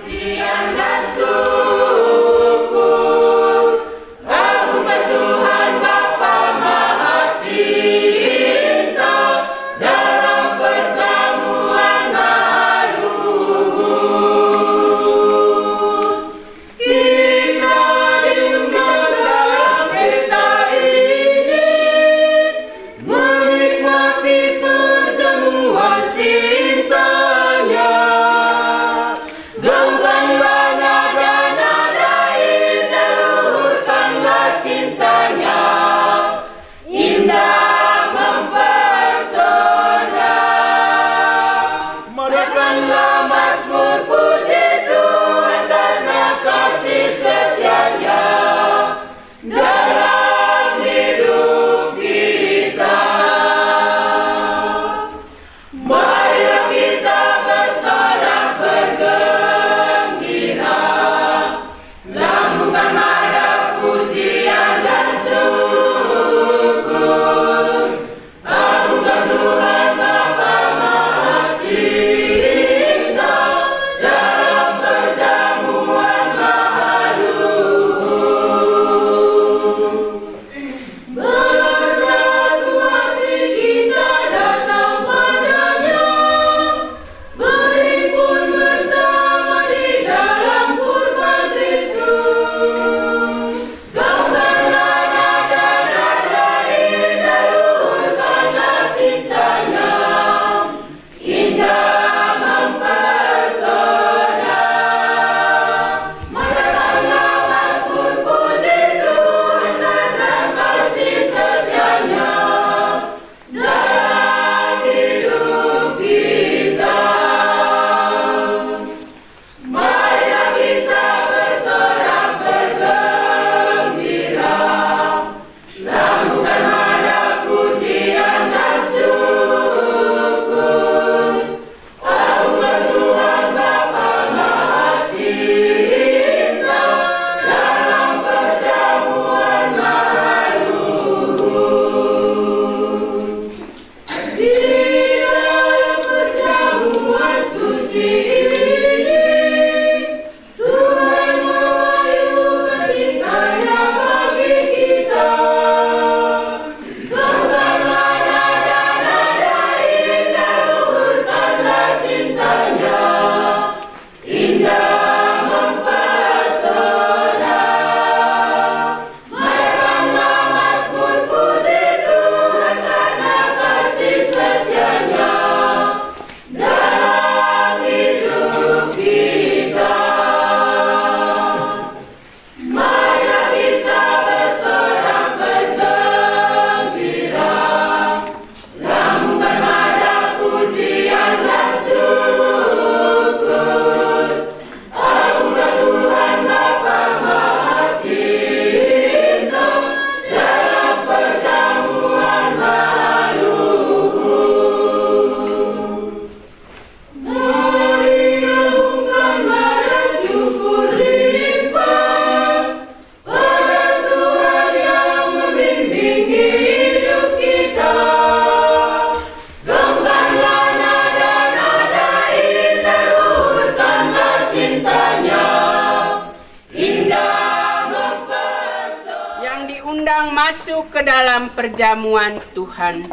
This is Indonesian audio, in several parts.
masuk ke dalam perjamuan Tuhan.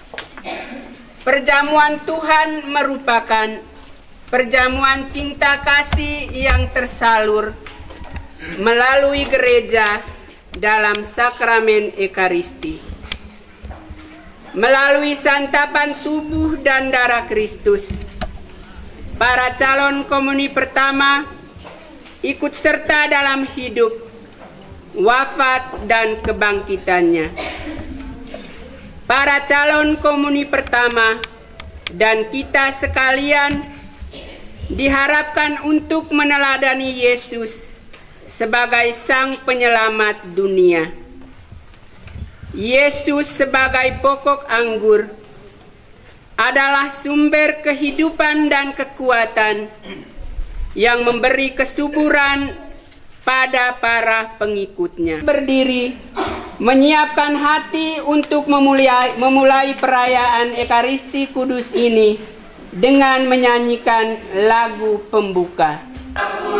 Perjamuan Tuhan merupakan perjamuan cinta kasih yang tersalur melalui gereja dalam sakramen Ekaristi. Melalui santapan tubuh dan darah Kristus, para calon komuni pertama ikut serta dalam hidup, wafat, dan kebangkitannya. Para calon komuni pertama dan kita sekalian diharapkan untuk meneladani Yesus sebagai Sang Penyelamat dunia. Yesus sebagai pokok anggur adalah sumber kehidupan dan kekuatan yang memberi kesuburan pada para pengikutnya. Berdiri, menyiapkan hati untuk memulai perayaan Ekaristi Kudus ini dengan menyanyikan lagu pembuka.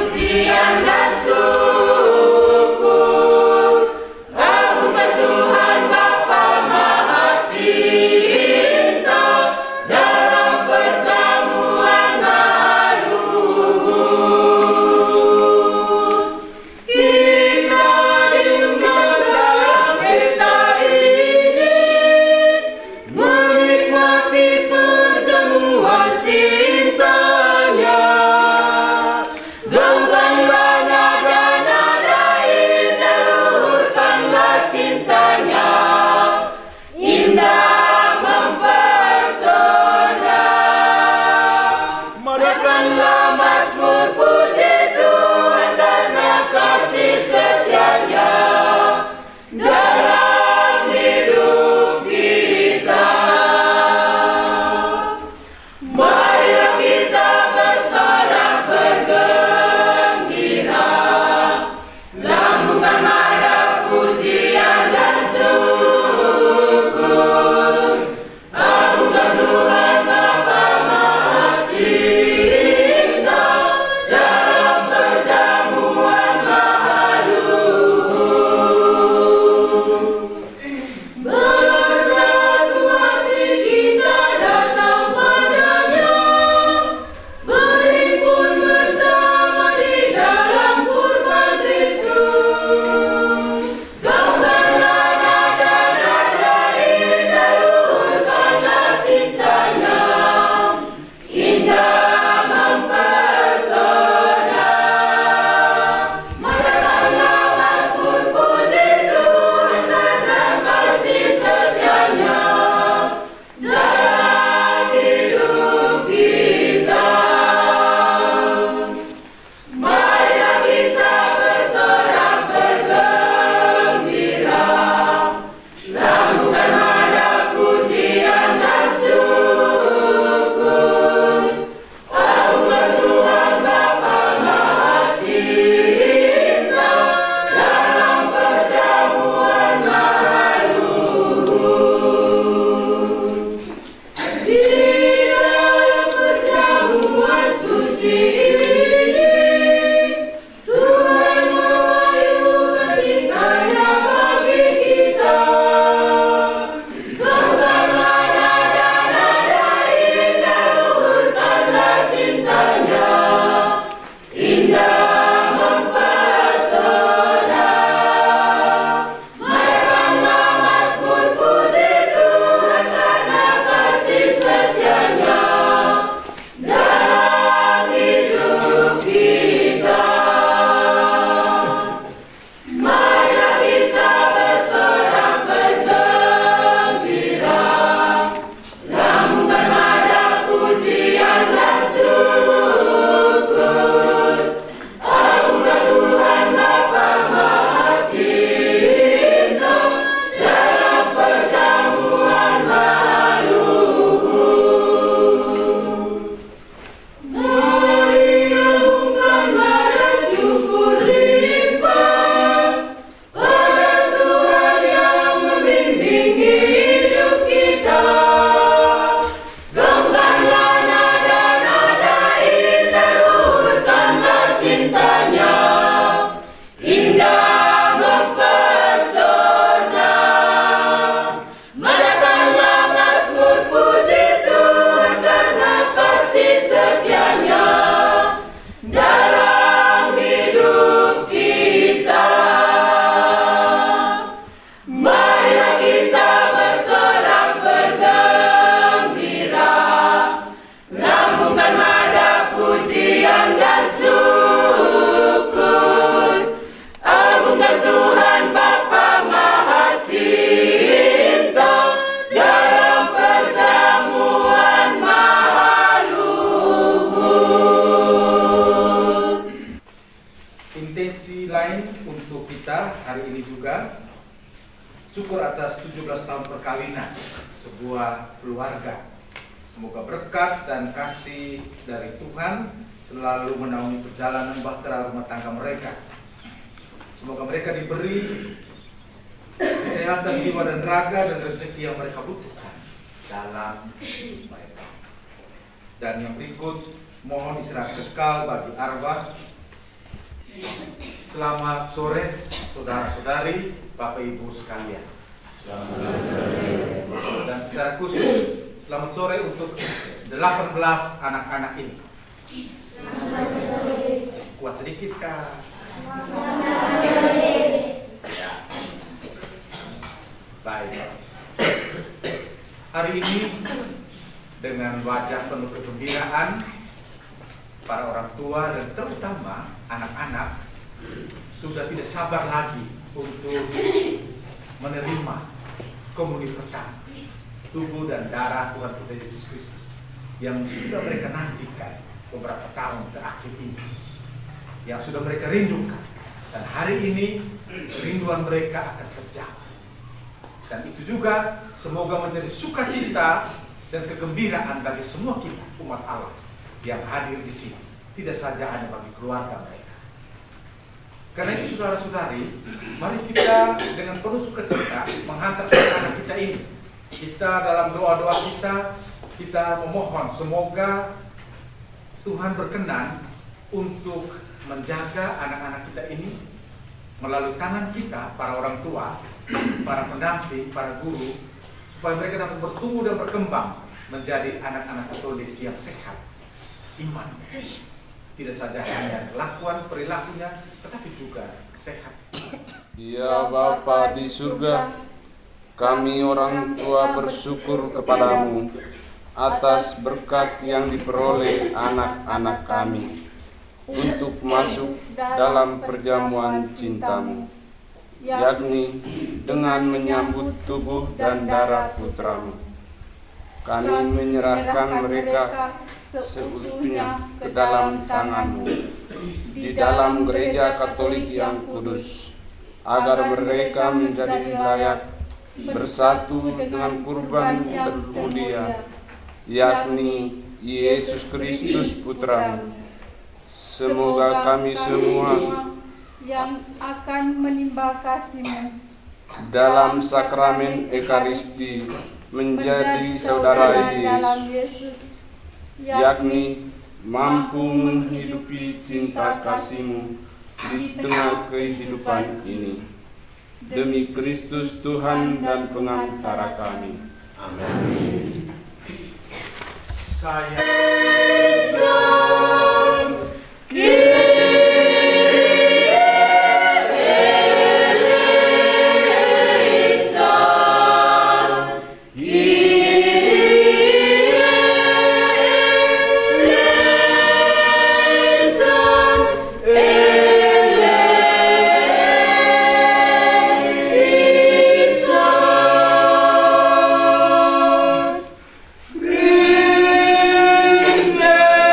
Syukur atas 17 tahun perkawinan sebuah keluarga. Semoga berkat dan kasih dari Tuhan selalu menaungi perjalanan bahtera rumah tangga mereka. Semoga mereka diberi kesehatan jiwa dan raga dan rezeki yang mereka butuhkan dalam hidup mereka. Dan yang berikut, mohon istirahat kekal bagi arwah Selamat sore saudara-saudari, Bapak Ibu sekalian. Dan secara khusus selamat sore untuk 18 anak-anak ini. Kuat sedikit kah? Ya. Baik. Hari ini dengan wajah penuh kegembiraan, para orang tua dan terutama anak-anak sudah tidak sabar lagi untuk menerima komuni pertama tubuh dan darah Tuhan kita Yesus Kristus yang sudah mereka nantikan beberapa tahun terakhir ini, yang sudah mereka rindukan, dan hari ini kerinduan mereka akan terjawab. Dan itu juga semoga menjadi sukacita dan kegembiraan bagi semua kita umat Allah yang hadir di sini, tidak saja hanya bagi keluarga mereka. Karena itu saudara-saudari, mari kita dengan penuh sukacita menghantar anak kita ini. Kita dalam doa-doa kita memohon semoga Tuhan berkenan untuk menjaga anak-anak kita ini melalui tangan kita, para orang tua, para pendamping, para guru, supaya mereka dapat bertumbuh dan berkembang menjadi anak-anak Katolik yang sehat imannya. Tidak saja hanya kelakuan perilakunya, tetapi juga sehat. Ya Bapa di surga, kami orang tua bersyukur kepadamu atas berkat yang diperoleh anak-anak kami untuk masuk dalam perjamuan cintamu, yakni dengan menyambut tubuh dan darah putramu. Kami menyerahkan mereka seutuhnya ke dalam tangan-Mu di dalam gereja Katolik yang kudus, agar mereka menjadi layak bersatu dengan kurban termulia, yakni Yesus Kristus Putra-Mu. Semoga kami semua yang akan menimba kasih-Mu dalam sakramen Ekaristi menjadi saudara Yesus, yakni mampu menghidupi cinta kasih-Mu di tengah kehidupan ini. Demi Kristus Tuhan dan pengantara kami. Amin. Saya Christ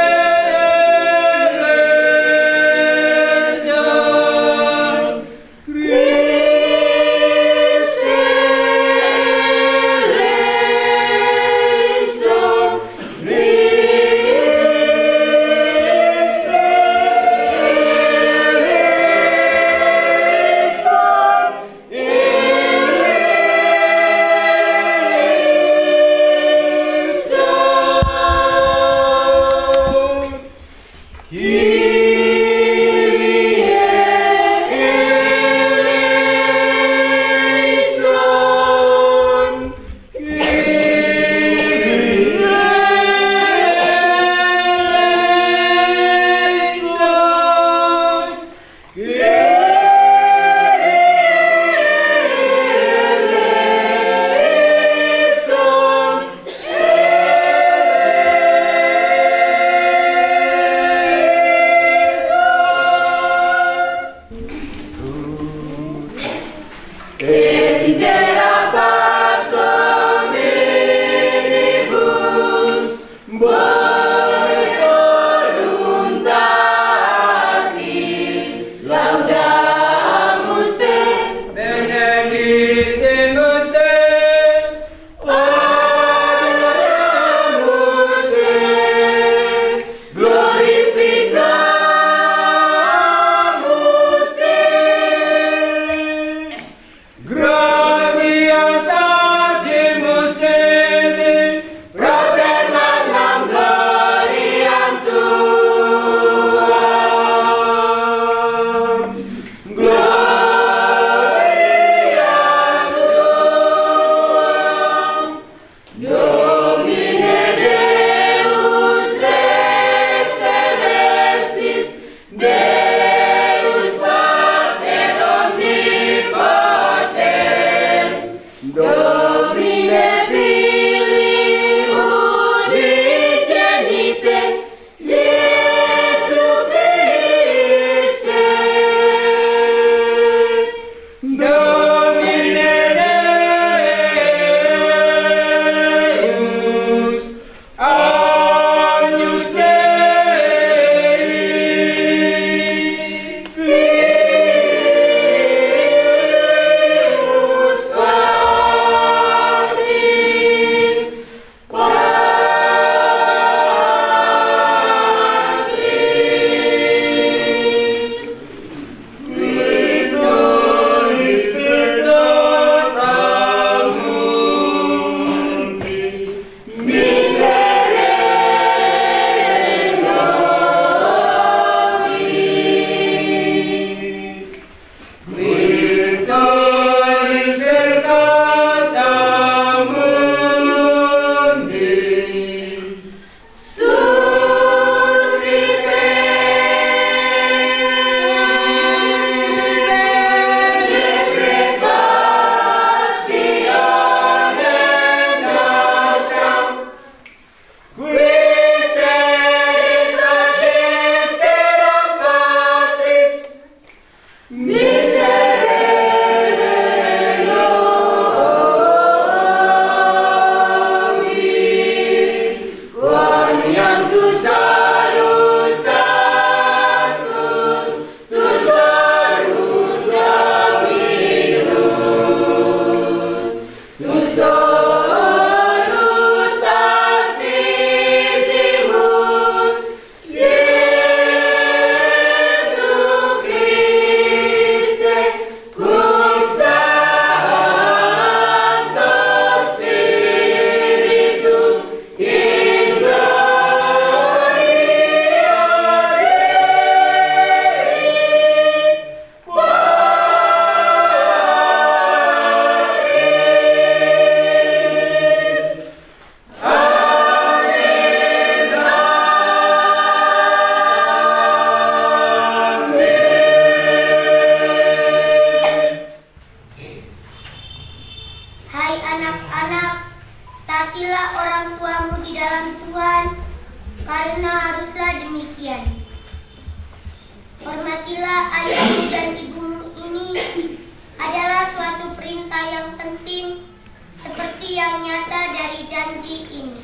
Hormatilah ayahmu dan ibumu ini adalah suatu perintah yang penting seperti yang nyata dari janji ini,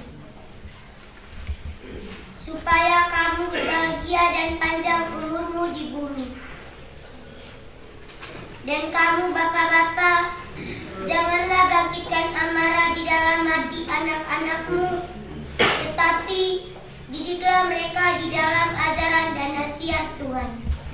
supaya kamu berbahagia dan panjang umurmu di bumi. Dan kamu bapak-bapak, janganlah bangkitkan amarah di dalam hati anak-anakmu, tetapi didiklah mereka di dalam ajaran dan nasihat Tuhan.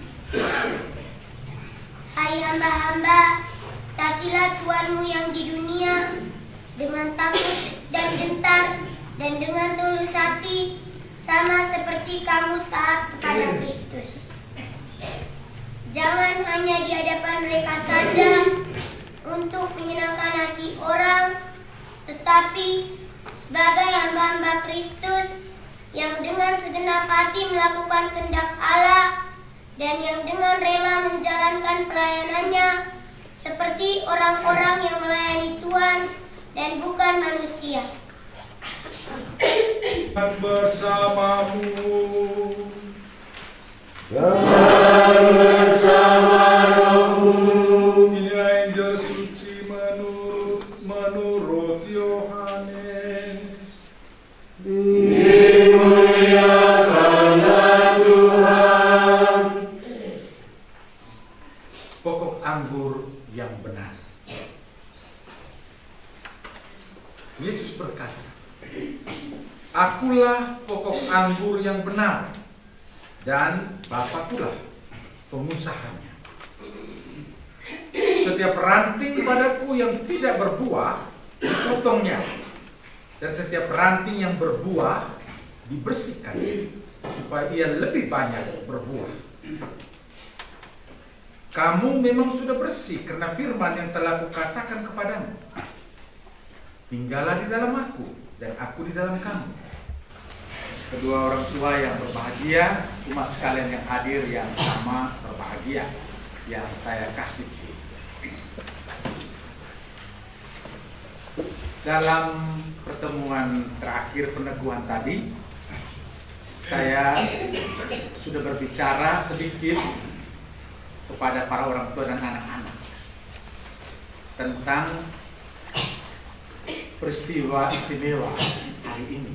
Hai hamba-hamba, taatilah Tuhanmu yang di dunia dengan takut dan gentar dan dengan tulus hati, sama seperti kamu taat kepada Kristus. Jangan hanya di hadapan mereka saja untuk menyenangkan hati orang, tetapi sebagai hamba-hamba Kristus yang dengan segenap hati melakukan kehendak Allah dan yang dengan rela menjalankan pelayanannya seperti orang-orang yang melayani Tuhan dan bukan manusia. Bersamamu dan bersama rohmu. Inilah Injil suci menurut Yohanes. Dimuliakanlah Tuhan. Pokok anggur yang benar. Yesus berkata, "Akulah pokok anggur yang benar, dan Bapakulah pengusahanya. Setiap ranting padaku yang tidak berbuah, dipotongnya, dan setiap ranting yang berbuah dibersihkan, supaya ia lebih banyak berbuah. Kamu memang sudah bersih karena firman yang telah kukatakan kepadamu. Tinggallah di dalam aku, dan aku di dalam kamu." Kedua orang tua yang berbahagia, umat sekalian yang hadir yang sama berbahagia, yang saya kasih. Dalam pertemuan terakhir peneguhan tadi, saya sudah berbicara sedikit kepada para orang tua dan anak-anak tentang peristiwa istimewa hari ini.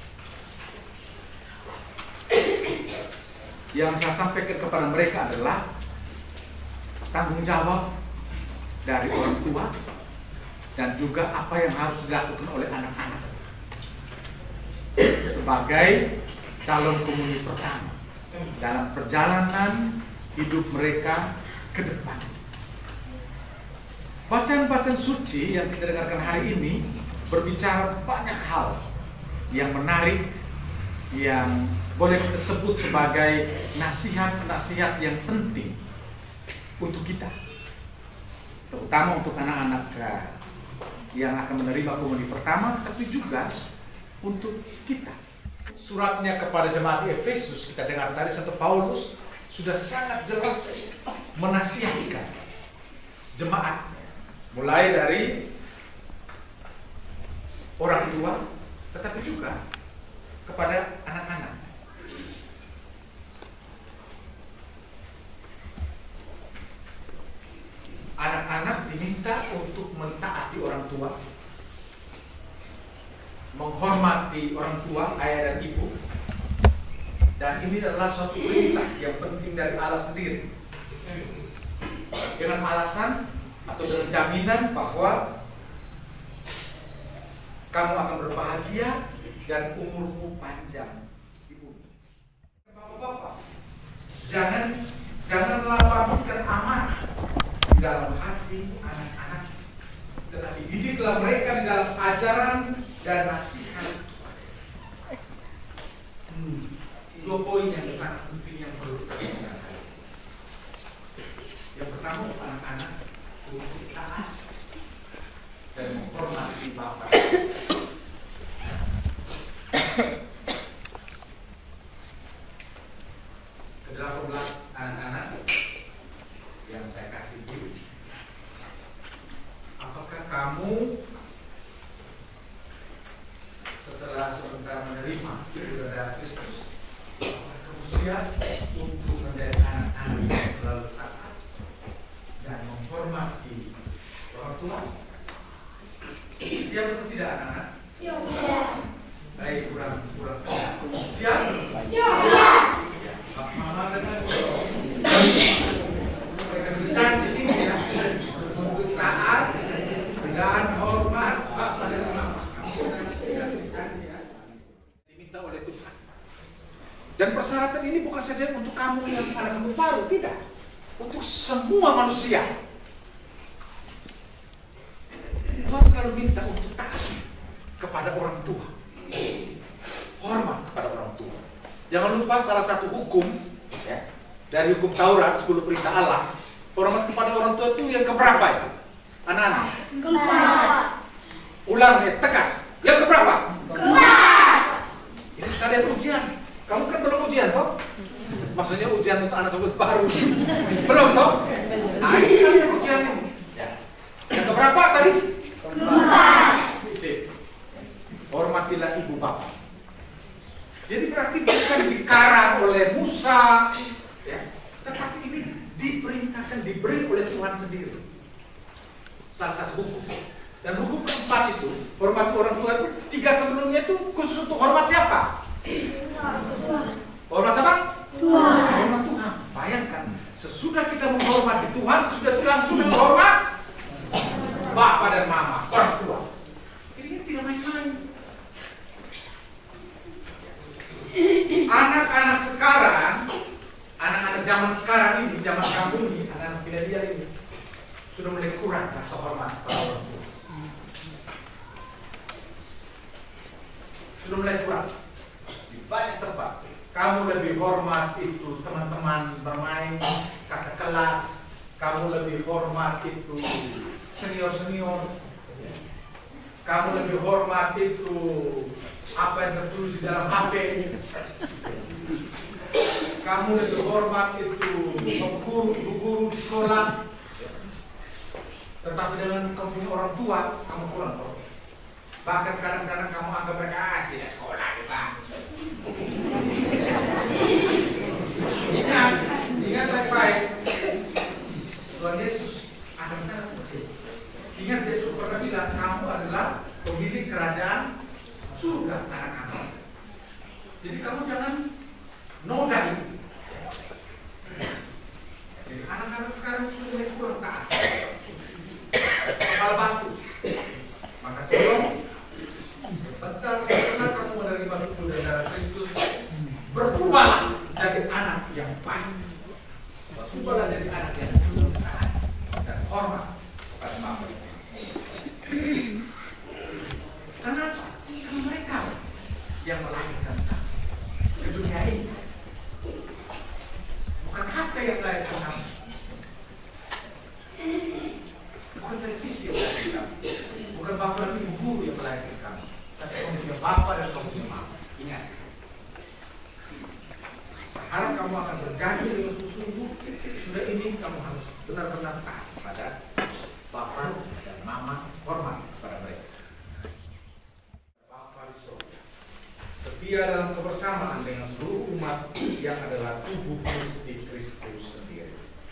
Yang saya sampaikan kepada mereka adalah tanggung jawab dari orang tua dan juga apa yang harus dilakukan oleh anak-anak sebagai calon komuni pertama dalam perjalanan hidup mereka ke depan. Bacaan-bacaan suci yang kita dengarkan hari ini berbicara banyak hal yang menarik, yang boleh kita sebut sebagai nasihat-nasihat yang penting untuk kita, terutama untuk anak-anak yang akan menerima komuni pertama, tapi juga untuk kita. Suratnya kepada jemaat Efesus, kita dengar tadi, Santo Paulus sudah sangat jelas menasihatkan jemaat, mulai dari orang tua, tetapi juga kepada anak-anak. Anak-anak diminta untuk mentaati orang tua, menghormati orang tua, ayah dan ibu. Dan ini adalah suatu perintah yang penting dari Allah sendiri, dengan alasan atau dengan jaminan bahwa kamu akan berbahagia dan umurmu panjang di bumi. Bapak-bapak, janganlah pamitkan amanah di dalam hati anak-anak, tetapi didiklah mereka di dalam ajaran dan nasihat. Dua poin yang sangat penting yang perlu kita dengarkan. Yang pertama, anak-anak untuk taat dan menghormati bapak. Ke-18 anak-anak yang saya kasih ini, apakah kamu persyaratan ini bukan saja untuk kamu yang anak sambut baru, tidak. Untuk semua manusia. Tuhan selalu minta untuk taat kepada orang tua. Hormat kepada orang tua. Jangan lupa salah satu hukum ya, dari hukum Taurat, 10 perintah Allah, hormat kepada orang tua itu yang keberapa itu? Anak-anak? Keempat. Ulang ya, tegas. Yang keberapa? Keempat. Ini sekalian ujian. Kamu kan belum ujian toh? Maksudnya ujian untuk anak sambut baru. Belum toh? Nah, ini sekalian ujian ini. Ya. Yang keberapa tadi? Keempat. Sip. Hormatilah ibu bapak. Jadi berarti bukan dikarang oleh Musa, ya, tetapi ini diperintahkan, diberi oleh Tuhan sendiri. Salah satu hukum. Dan hukum keempat itu, hormat orang tua itu, 3 sebelumnya itu khusus untuk hormat siapa? Hormat siapa? Tuhan. Hormat Tuhan. Bayangkan, sesudah kita menghormati Tuhan, sesudah itu langsung menghormat bapak dan mama, orang tua. Ini tidak main-main. Anak-anak sekarang, anak-anak zaman sekarang ini, zaman kampung ini, anak-anak milenial ini sudah mulai kurang rasa hormat pada orang tua. Sudah mulai kurang. Di banyak tempat, kamu lebih hormat itu teman-teman bermain, kakak kelas, kamu lebih hormat itu senior-senior, kamu lebih hormat itu apa yang tertulis di dalam HP. Kamu lebih hormat itu guru, ibu guru di sekolah. Tetapi dengan kamu punya orang tua, kamu kurang hormat. Bahkan kadang-kadang kamu anggap mereka tidak sekolah, Pak. Ingat baik-baik. Tuhan Yesus akan sangat bersih. Ingat Yesus pernah bilang, kamu adalah pemilik kerajaan surga anak-anak. Jadi kamu jangan nodai. Jadi anak-anak sekarang sudah kurang taat. Hal batu. Maka tolong sebentar kamu menerima tubuh dan darah Kristus, berubahlah jadi anak yang baik. Berubahlah jadi anak yang taat dan hormat kepada Bapa. Kenapa? Karena mereka yang melahirkan kamu ke dunia ini. Bukan HP yang melahirkan kamu, bukan televisi yang melahirkan kamu, bukan bapak dan ibu guru yang melahirkan kamu, tapi kamu punya bapak dan kamu punya mama. Ingat, sekarang kamu akan berjanji dengan sungguh-sungguh. Sudah ini kamu harus benar-benar taat pada bapak dan mama, hormat kepada mereka. Setia dalam kebersamaan dengan seluruh umat yang adalah tubuh Kristi Kristus sendiri.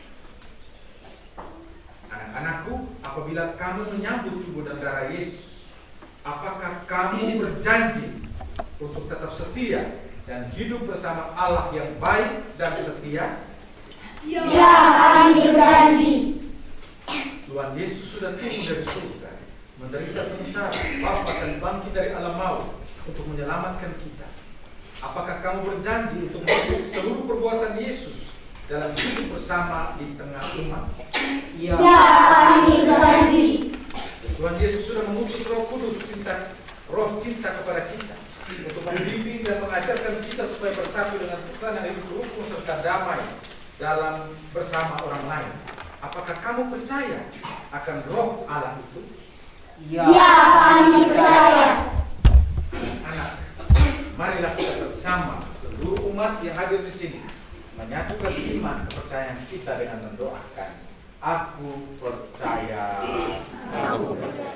Anak-anakku, apabila kamu menyambut tubuh dan darah Yesus, apakah kamu berjanji untuk tetap setia dan hidup bersama Allah yang baik dan setia? Ya, kami berjanji. Tuhan Yesus sudah turun dari surga, menderita sengsara, wafat dan bangkit dari alam maut untuk menyelamatkan kita. Apakah kamu berjanji untuk mengikuti seluruh perbuatan Yesus dalam hidup bersama di tengah umat? Ya, kami berjanji. Tuhan Yesus sudah mengutus Roh Kudus, Roh cinta kepada kita untuk membimbing dan mengajarkan kita supaya bersatu dengan Tuhan yang hidup rukun serta damai dalam bersama orang lain. Apakah kamu percaya akan Roh Allah itu? Ya, kami percaya. Anak, marilah kita bersama seluruh umat yang hadir di sini menyatukan iman kepercayaan kita dengan mendoakan, aku percaya. Aku percaya.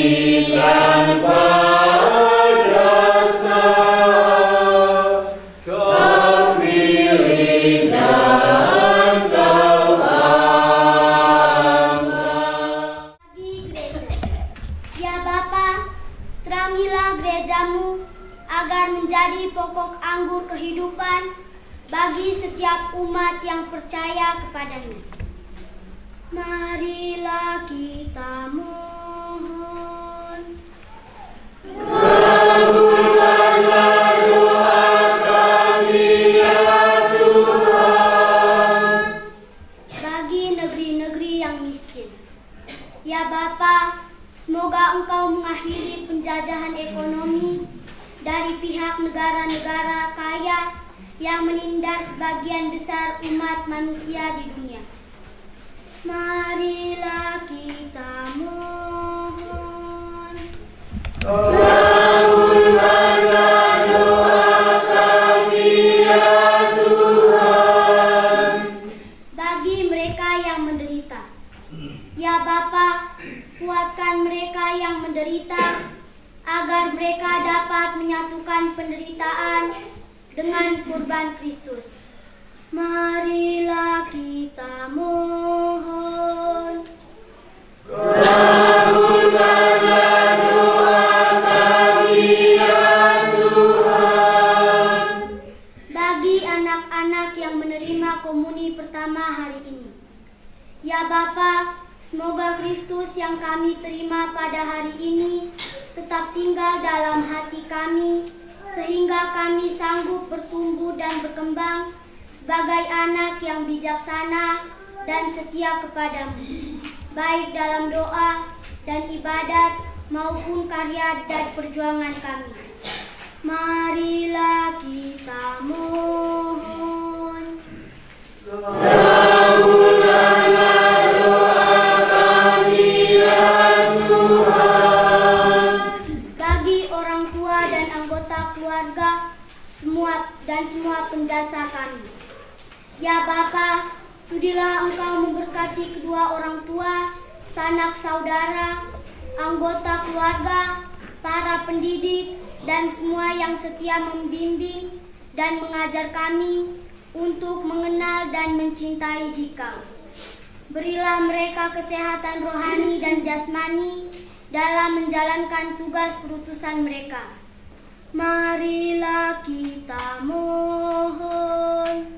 Kami setiap umat yang percaya kepadanya. Marilah kita mohon. Kabulkanlah doa kami ya Tuhan. Bagi negeri-negeri yang miskin, ya Bapa, semoga Engkau mengakhiri penjajahan ekonomi dari pihak negara-negara kaya yang menindas sebagian besar umat manusia di dunia. Marilah kita mohon. Kabulkanlah doa kami ya Tuhan. Bagi mereka yang menderita, ya Bapa, kuatkan mereka yang menderita agar mereka dapat menyatukan penderitaan dengan kurban Kristus. Marilah kita mohon. Kabulkanlah doa kami ya Tuhan. Bagi anak-anak yang menerima komuni pertama hari ini, ya Bapa, semoga Kristus yang kami terima pada hari ini tetap tinggal dalam hati kami, sehingga kami sanggup bertumbuh dan berkembang sebagai anak yang bijaksana dan setia kepadamu, baik dalam doa dan ibadat maupun karya dan perjuangan kami. Marilah kita mohon. Kabulkanlah doa kami ya Tuhan. Bagi orang tua dan anggota keluarga semua penjasa kami, ya Bapa, sudilah Engkau memberkati kedua orang tua, sanak saudara, anggota keluarga, para pendidik, dan semua yang setia membimbing dan mengajar kami untuk mengenal dan mencintai Dikau. Berilah mereka kesehatan rohani dan jasmani dalam menjalankan tugas perutusan mereka. Marilah kita mohon.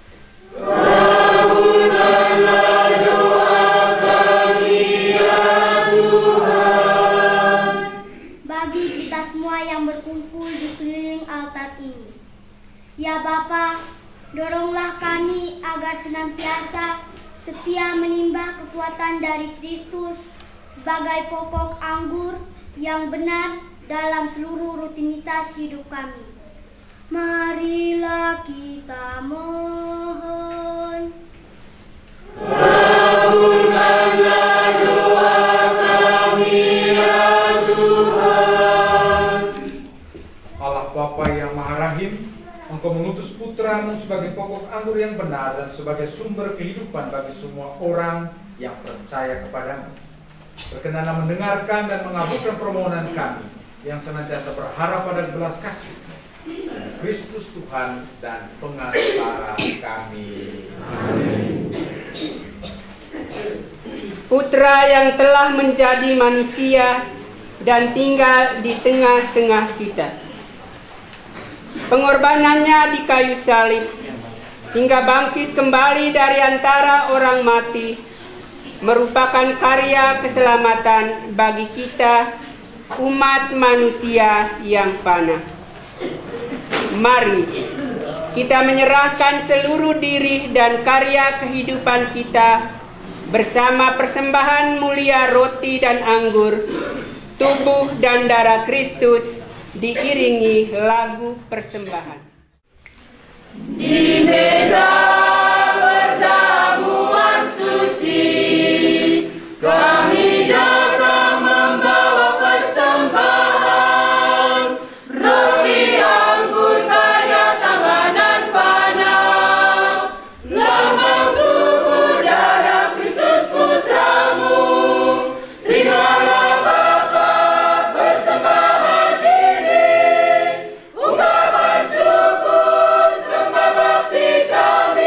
Kabulkanlah doa kami ya Tuhan. Bagi kita semua yang berkumpul di keliling altar ini, ya Bapa, doronglah kami agar senantiasa setia menimba kekuatan dari Kristus sebagai pokok anggur yang benar dalam seluruh rutinitas hidup kami. Marilah kita mohon. Kabulkanlah doa kami ya Tuhan. Allah Bapa yang Maha Rahim, Engkau mengutus Putramu sebagai pokok anggur yang benar dan sebagai sumber kehidupan bagi semua orang yang percaya kepadamu. Berkenanlah mendengarkan dan mengabulkan permohonan kami yang senantiasa berharap pada belas kasih Kristus Tuhan dan pengantara kami. Amin. Putra yang telah menjadi manusia dan tinggal di tengah-tengah kita. Pengorbanannya di kayu salib hingga bangkit kembali dari antara orang mati merupakan karya keselamatan bagi kita, umat manusia yang fana. Mari kita menyerahkan seluruh diri dan karya kehidupan kita bersama persembahan mulia roti dan anggur, tubuh dan darah Kristus, diiringi lagu persembahan. Di meja perjamuan suci kami datang membawa persembahan roti anggur karya tangan fana, lambang tubuh darah Kristus Putramu. Terimalah Bapa persembahan ini, ungkapan syukur sembah bakti kami.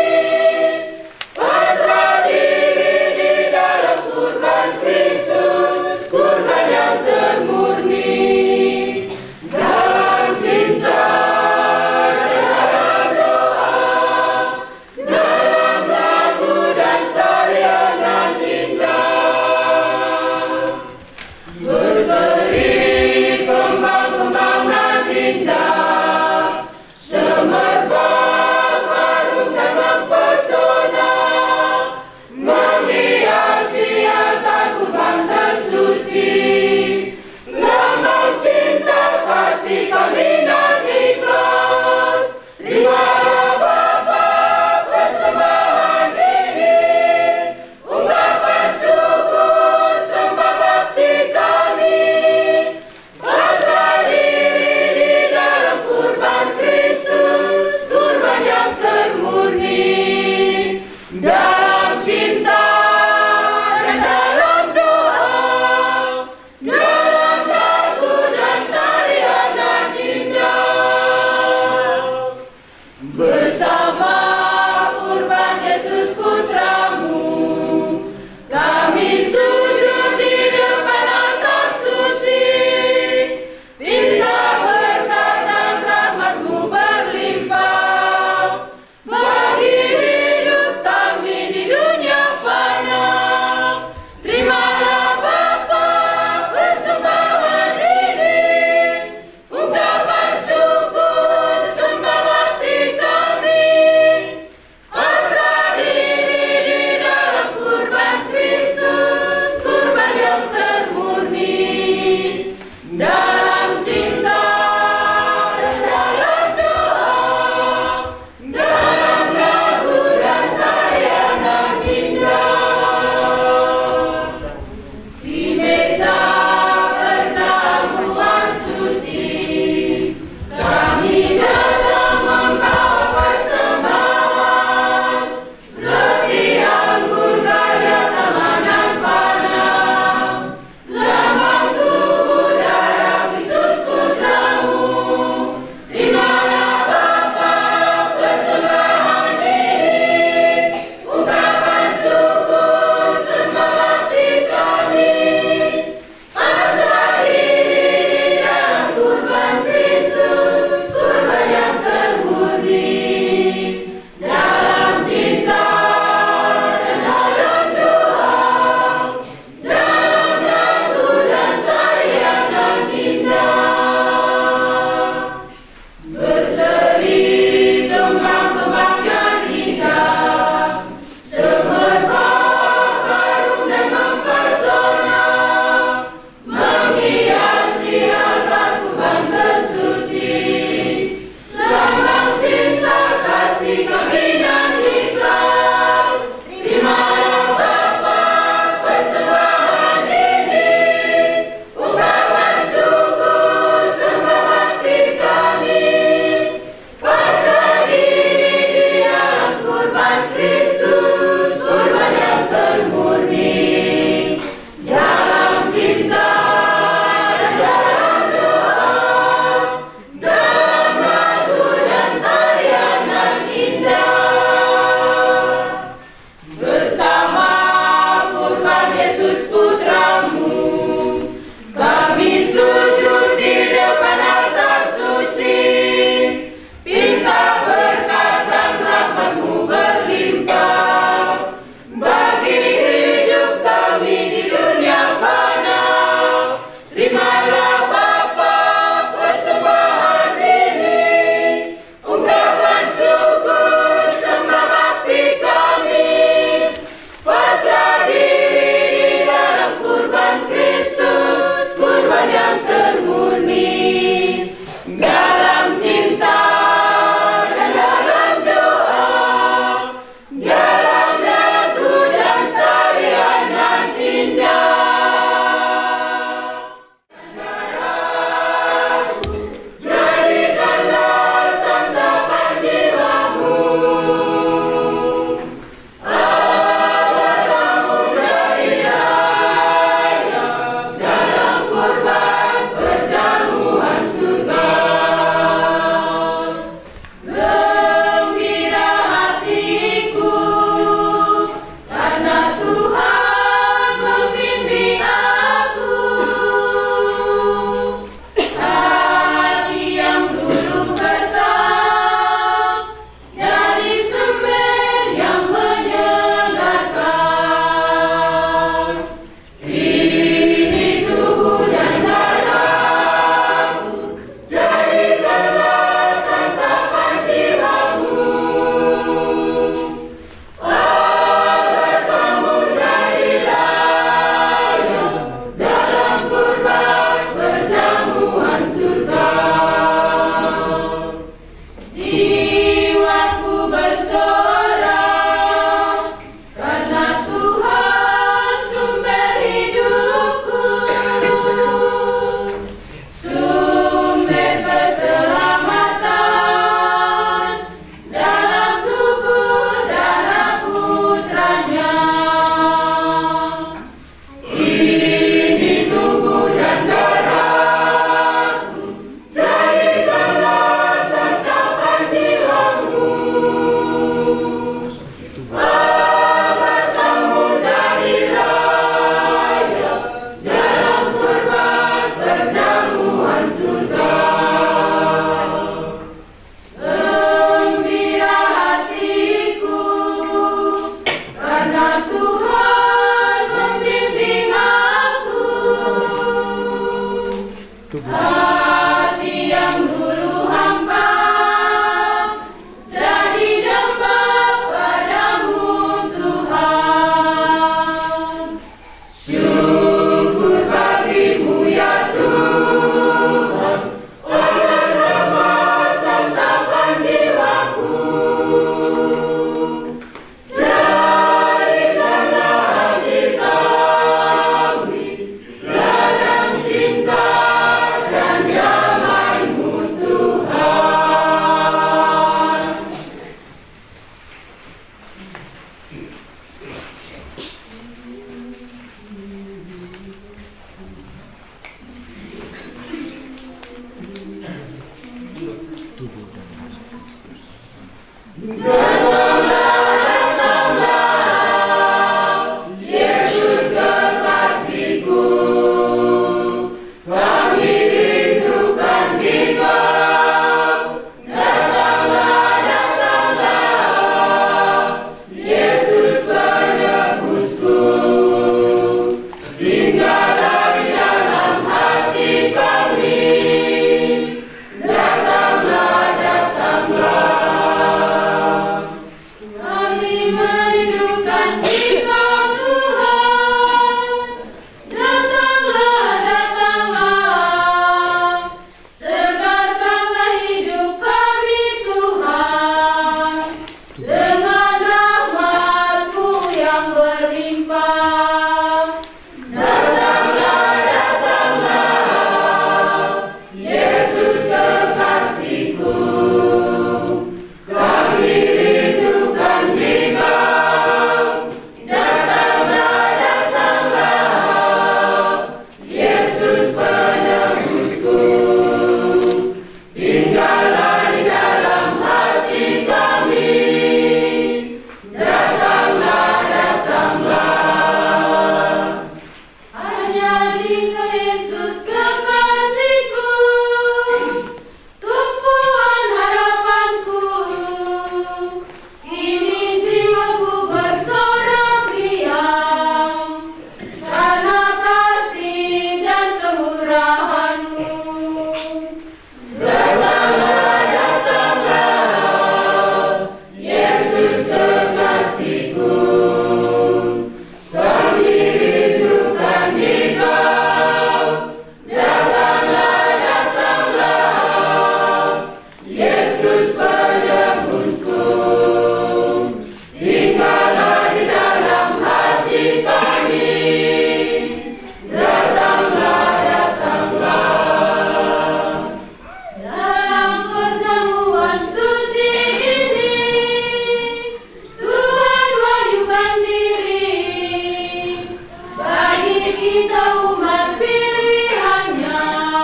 kita umat pilihannya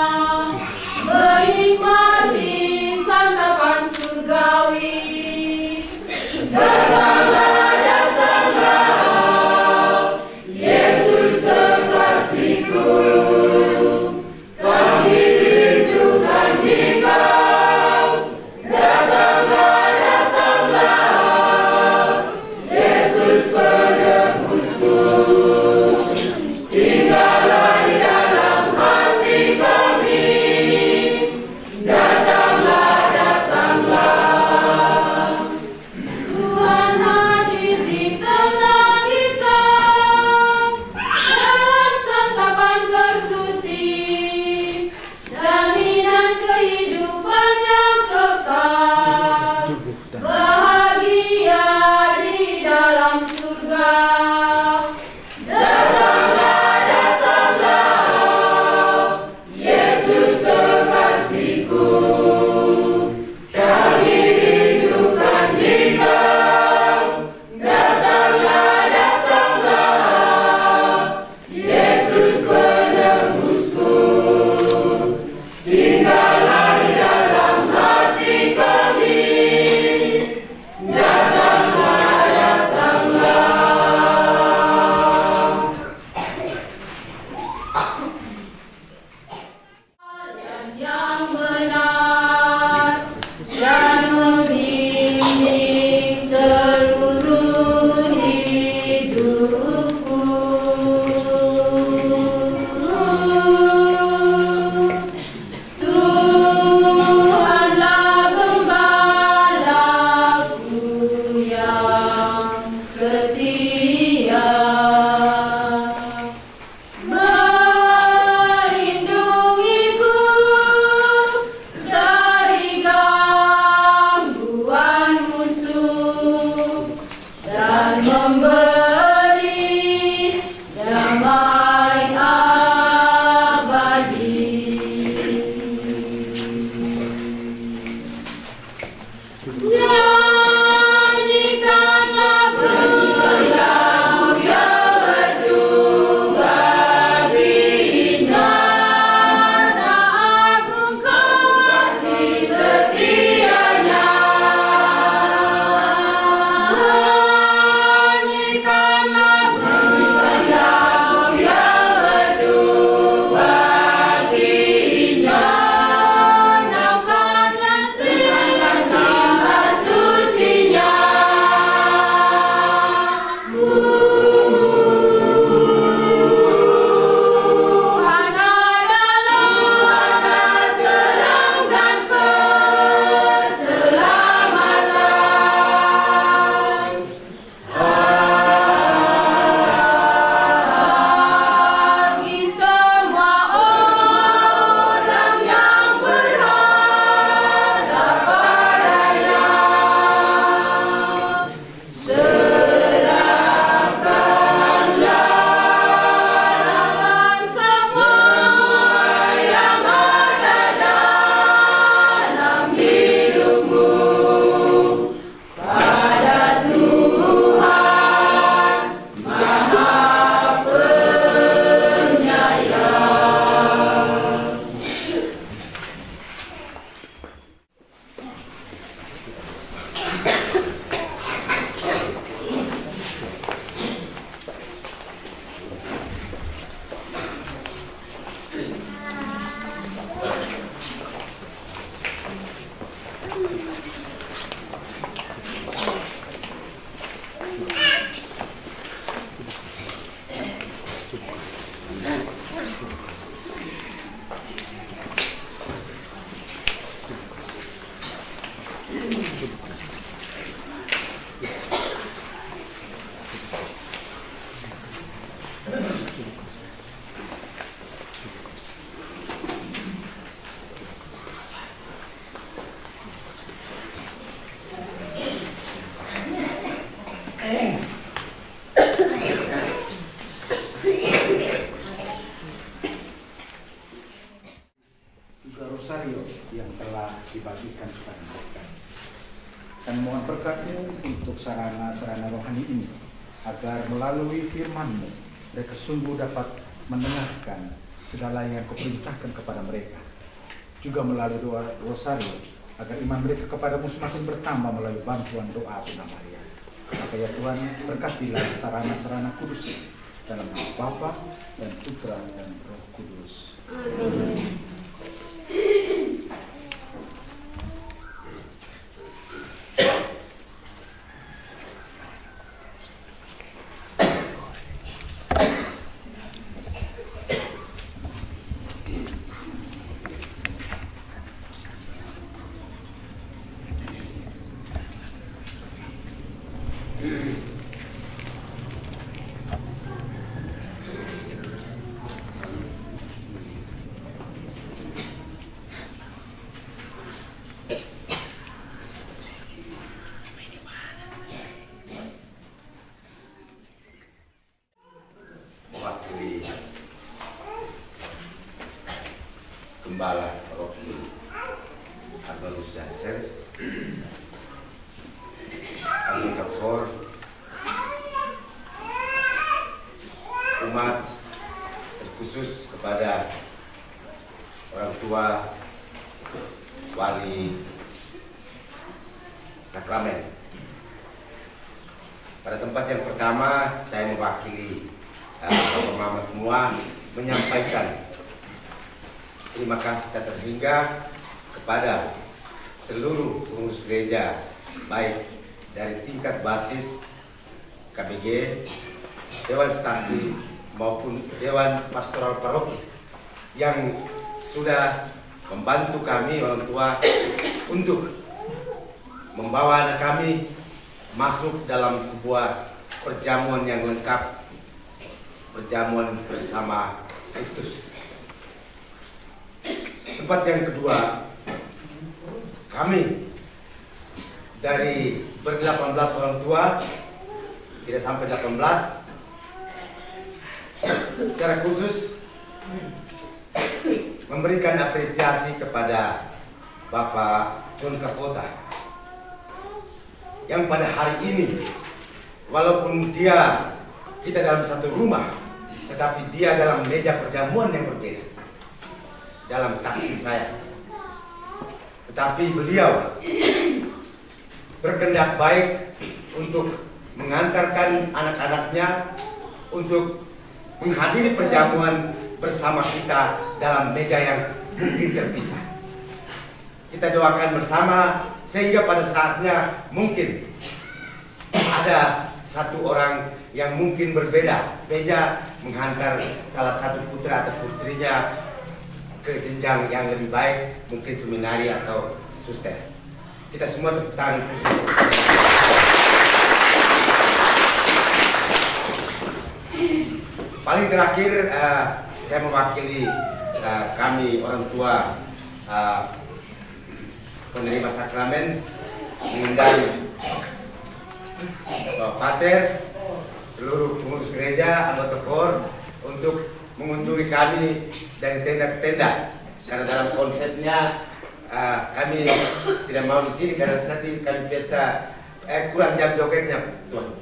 menikmati santapan surgawi. Datanglah, datanglah, Yesus kekasihku, kami rindukan Dikau. Datanglah, datanglah, Yesus penebusku, tinggallah di dalam hati kami. Datanglah, datanglah, Tuhan hadir di tengah kita dalam santapan tersuci, jaminan kehidupan yang kekal, bahagia di dalam surga. Datanglah, datanglah, Yesus kekasihku, kami rindukan Dikau. Datanglah, datanglah, Yesus penebusku, tinggallah di dalam hati kami. Datanglah, datanglah. Jalan yang benar dan membimbing seluruh hidupku. Tuhanlah gembalaku yang setia, melindungiku dari gangguan musuh dan memberi damai abadi. Nyanyikan lagu yang merdu baginya, agung kasih setianya. Nyanyikan lagu yang merdu baginya, naukanlah teriakan cinta sucinya. Tuhan adalah terang dan keselamatan. Bagi semua orang yang berharap padanya, serahkanlah akan semua yang ada dalam hidupmu pada Tuhan Maha Penyayang. juga rosario yang telah dibagikan kepada mereka. Dan mohon berkat-Mu untuk sarana-sarana rohani ini, agar melalui firman-Mu mereka sungguh dapat mendengarkan segala yang Kau perintahkan kepada mereka. Juga melalui doa rosario, agar iman mereka kepadamu semakin bertambah melalui bantuan doa Bunda Maria. Maka ya Tuhan, berkatilah sarana-sarana kudus dalam nama Bapa dan Putra dan Roh Kudus. Amin. Gembala Paroki Agnus Jansen, anggota KOR, umat, terkhusus kepada orang tua, wali sakramen. Pada tempat yang pertama, saya mewakili Bapak Mama semua menyampaikan terima kasih tak terhingga kepada seluruh pengurus gereja, baik dari tingkat basis KBG, Dewan Stasi maupun Dewan Pastoral Paroki yang sudah membantu kami orang tua untuk membawa anak kami masuk dalam sebuah perjamuan yang lengkap, perjamuan bersama Kristus. Tempat yang kedua, kami dari ber-18 orang tua, tidak sampai 18, secara khusus memberikan apresiasi kepada Bapak John Kavota yang pada hari ini, walaupun kita dalam satu rumah, tetapi dia dalam meja perjamuan yang berbeda dalam taksi saya. Tetapi beliau berkehendak baik untuk mengantarkan anak-anaknya untuk menghadiri perjamuan bersama kita dalam meja yang mungkin terpisah. Kita doakan bersama sehingga pada saatnya mungkin ada satu orang yang mungkin berbeda meja menghantar salah satu putra atau putrinya ke jenjang yang lebih baik, mungkin seminari atau suster. Kita semua tepuk tangan. Paling terakhir, saya mewakili kami orang tua penerima sakramen mengundang Bapak Pater, seluruh pengurus gereja, anggota KOR untuk mengunjungi kami dari tenda ke tenda, karena dalam konsepnya kami tidak mau di sini karena nanti kami pesta kurang jam jogetnya, Tuhan.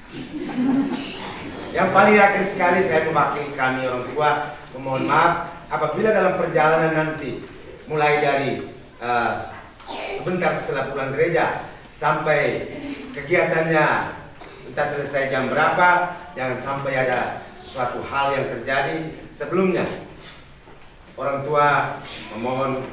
Yang paling akhir sekali saya mewakili kami orang tua memohon maaf apabila dalam perjalanan nanti mulai dari sebentar setelah pulang gereja sampai kegiatannya entah selesai jam berapa, jangan sampai ada suatu hal yang terjadi sebelumnya. Orang tua memohon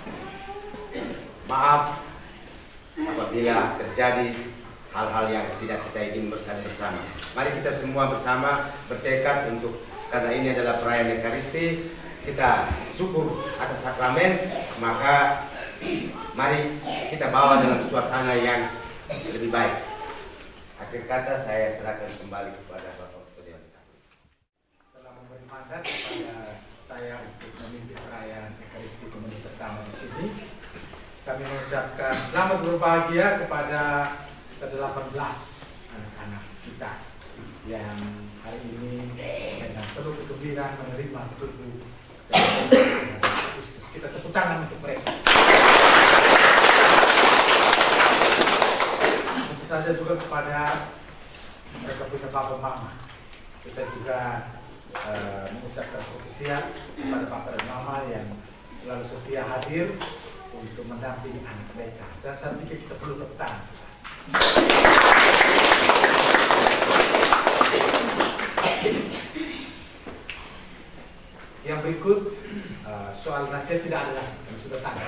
maaf apabila terjadi hal-hal yang tidak kita ingin bersama. Mari kita semua bersama bertekad untuk, karena ini adalah perayaan Ekaristi, kita syukur atas sakramen, maka mari kita bawa dalam suasana yang lebih baik. Akhir kata saya serahkan kembali kepada Bapak Ketua Dewan Stasi. Telah memberi mandat kepada saya untuk memimpin perayaan Ekaristi Komuni pertama di sini. Kami mengucapkan selamat berbahagia kepada ke-18 anak-anak kita yang hari ini dengan penuh kegembiraan menerima tubuh Kristus. Kita tepuk tangan untuk mereka. Tentu saja juga kepada mereka punya Bapak Mama. Kita juga mengucapkan ofisial kepada Bapak dan Mama yang selalu setia hadir untuk mendampingi anak mereka. Dan saya pikir kita perlu tepuk tangan. Yang berikut soal nasihat tidak ada, sudah tanya.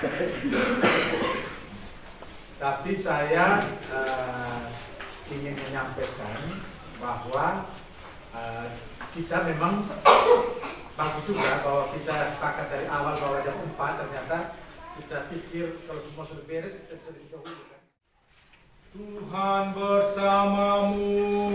Tapi saya ingin menyampaikan bahwa kita memang bagus juga bahwa kita sepakat dari awal bahwa jam 4, ternyata kita pikir kalau semua sudah beres kita bisa lebih dahulu kan. Tuhan bersamamu.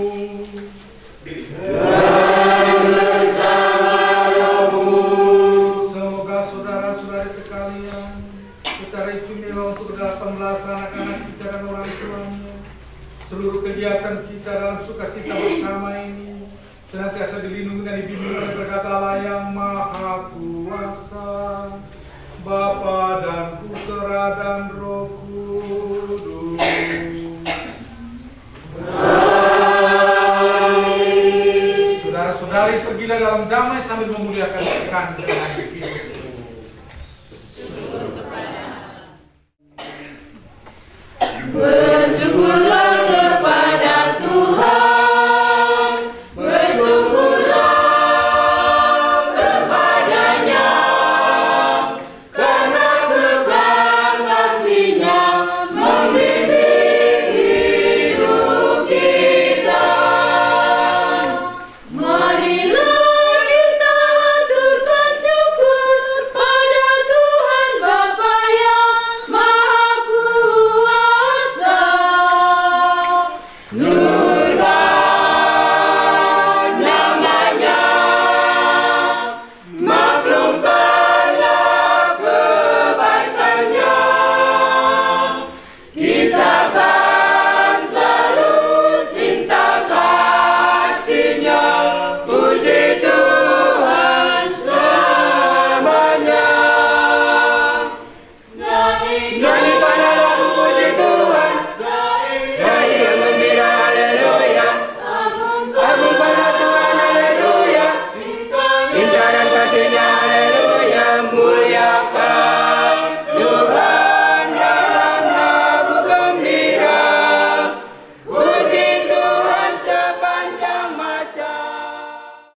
Dan bersamamu. Semoga saudara-saudari sekalian secara istimewa untuk ke-18 anak-anak kita dan orang tuanya, seluruh kegiatan kita dalam sukacita bersama ini senantiasa dilindungi dan dibimbing oleh berkat Allah yang Maha Kuasa, Bapa dan Putera dan Roh Kudus. Saudara-saudari, pergilah dalam damai sambil memuliakan Tuhan dengan begitu. Bersyukurlah